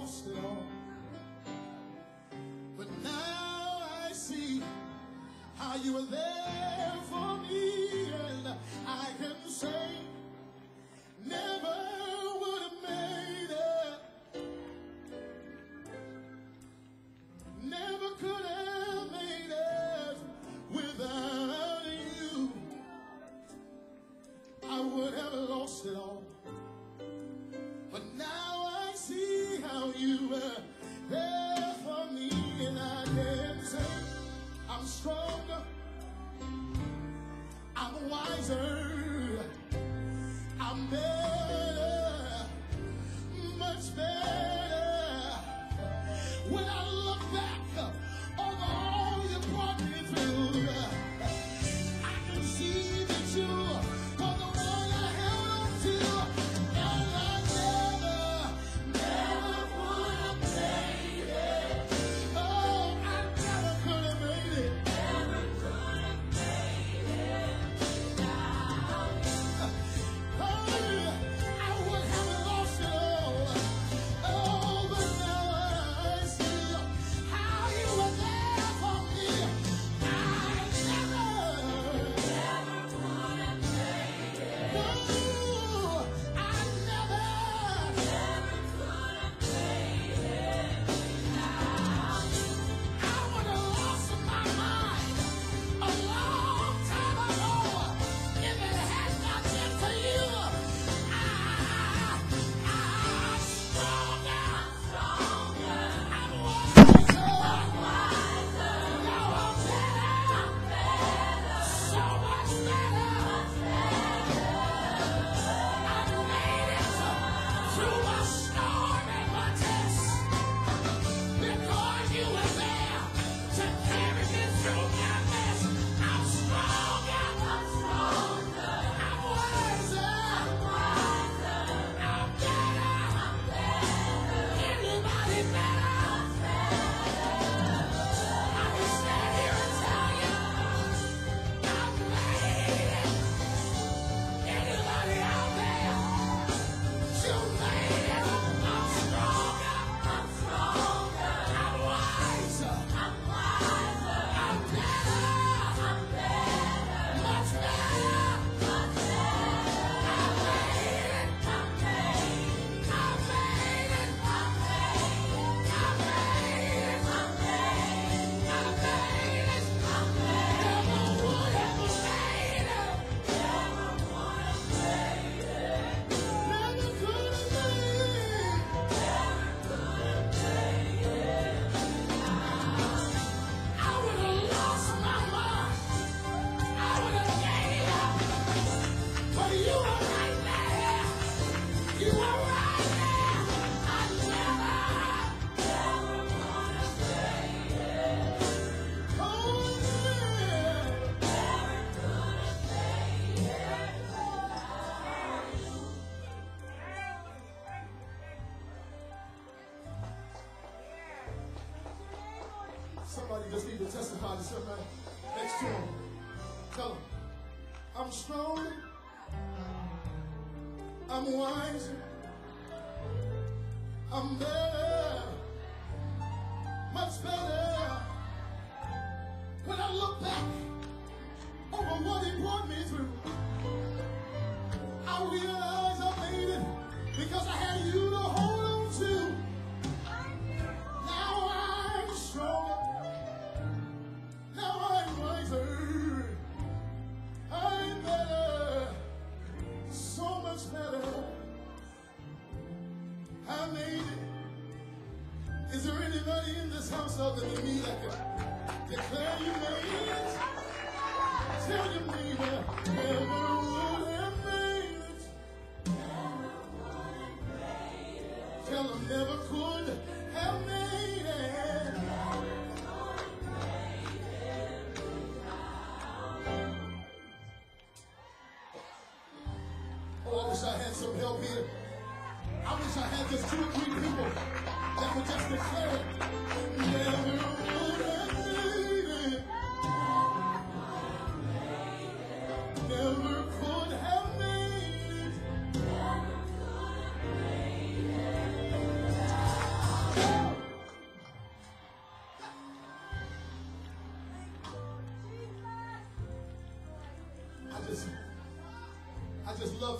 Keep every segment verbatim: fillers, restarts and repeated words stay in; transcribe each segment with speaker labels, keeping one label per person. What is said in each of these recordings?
Speaker 1: lost it all. But now I see how you were there for me, and I can say never would have made it, never could have made it without you. I would have lost it all. But now I see how you were there for me, and I can say I'm stronger, I'm wiser, I'm better, much better. When I look back over all you brought me through, I can see that you were the one I held on to. And I never, never would have made it. Oh, I never could have made it. Never could have made it without you. Oh, I would have lost it all. Oh, but now I see how you were there for me. I never, never would have made it. No, I never, never could have made it without you. I would have lost my mind a long time ago if it had not been for you. I, I'm stronger, stronger, I'm wiser, I'm wiser. Now I'm better, I'm better, so much better, much better. I made it through my storm and my test because you were there to carry me through my mess. I'm stronger, I'm stronger, I'm wiser, I'm wiser, I'm better, I'm better. Anybody better? I'm better. I can stand here and tell you, I made it. Anybody out there? You made it. I'm stronger, I'm stronger, I'm wiser, I'm wiser, I'm better, I'm better, much better, much better. I made it, I made it, I made it, I made it, I made it, I made it, I made it, I made it. Never would have made it, never would have made it, never could have made it, never could have made it. I would have lost my mind, I would have gave up, but you were right there, you were right there. I never, never would have made it. Oh, yeah. Never could have made it without you. Somebody just need to testify to somebody next to him. Tell him, I'm strong, I'm wise, I'm better, much better. When I look back over what he brought me through, I realize I made it because I had you to hold on to. Now I'm stronger. Now I'm wiser. I'm better. So much better. I made it. Is there anybody in this house other than me that can declare you made it? Tell your neighbor, never would have made it. Never would have made it. Tell them never could have made it. Never could have made it without you. Oh, I wish I had some help here. I wish I had just two or three people that would just declare it. Never would have made it. Never could have made it. Never could have made it.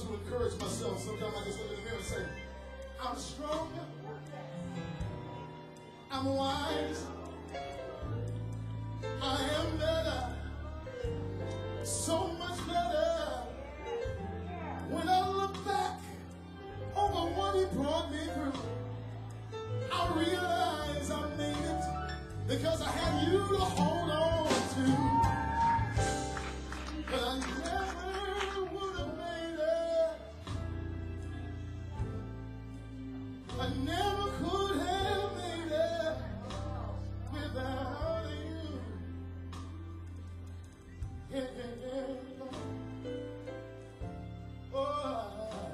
Speaker 1: to encourage myself. Sometimes I just look in the mirror and say, I'm strong, I'm wise, I am better, so much better. When I look back over what he brought me through, I realize I made it because I had you to hold on to. But I never would have made it. I never could have made it without you. Yeah, yeah, yeah. Oh,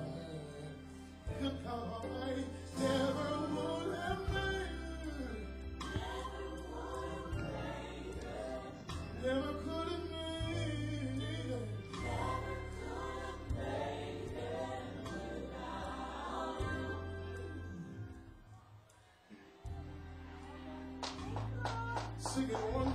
Speaker 1: I could come away. Never would have made it. Never could have made it. Sing it one